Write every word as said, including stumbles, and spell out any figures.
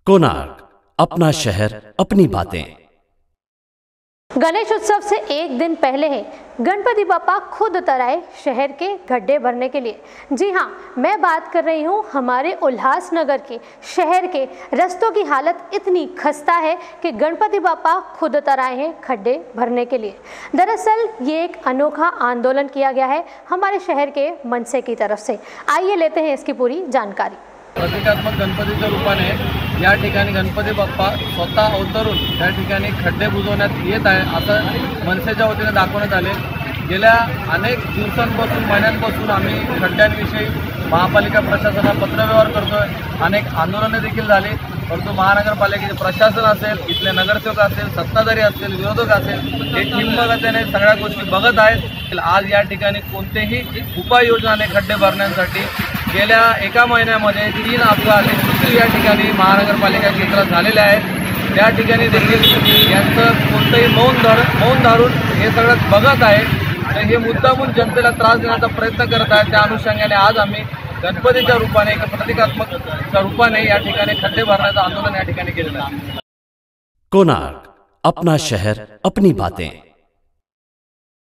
कोणार्क, अपना शहर अपनी बातें। गणेश उत्सव से एक दिन पहले ही गणपति बापा खुद उतर आए शहर के गड्ढे भरने के लिए। जी हाँ, मैं बात कर रही हूँ हमारे उल्लासनगर के शहर के रास्तों की हालत इतनी खस्ता है कि गणपति बापा खुद उतर आए हैं खड्डे भरने के लिए। दरअसल ये एक अनोखा आंदोलन किया गया है हमारे शहर के मनसे की तरफ से। आइए लेते हैं इसकी पूरी जानकारी। प्रतिकात्मक गणपतीच्या रूपाने या ठिकाणी गणपती बाप्पा स्वतः अवतरून या ठिकाणी खड्डे बुजवण्यात येत आहे असं मनसेच्या वतीने दाखवण्यात आले। गेल्या अनेक दिवसांपासून महिन्यांपासून आम्ही खड्ड्यांविषयी महापालिका प्रशासनाला पत्रव्यवहार करतोय। अनेक आंदोलने देखील झाली, परंतु महानगरपालिकेचे प्रशासन असेल, इथले नगरसेवक असेल, सत्ताधारी असतील, विरोधक असेल, हे ठिम्मगतीने सगळ्या गोष्टी बघत आहेत। आज या ठिकाणी कोणतेही उपाययोजना नाही खड्डे भरण्यासाठी। गेल्या एका महिन्यामध्ये तीन अपघात या ठिकाणी महानगरपालिका क्षेत्रात झालेले आहेत। त्या ठिकाणी देखील यांचं कोणतंही मौन धर मौन धरून हे सगळं बघत आहे। तर हे मुद्दामून जनतेला त्रास देण्याचा प्रयत्न करत आहेत। त्या अनुषंगाने आज आम्ही गणपतीच्या रूपाने एक प्रतिकात्मक रूपाने या ठिकाणी खड्डे भरण्याचं आंदोलन या ठिकाणी केलेलं आहे। कोणार्क, अपना शहर अपनी बातें।